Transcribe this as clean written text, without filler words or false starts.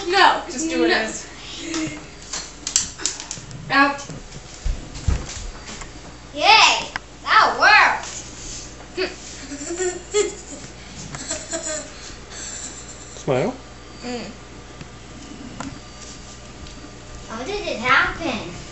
No. Just do what it is. Out. Yay! That worked! Smile. How did it happen?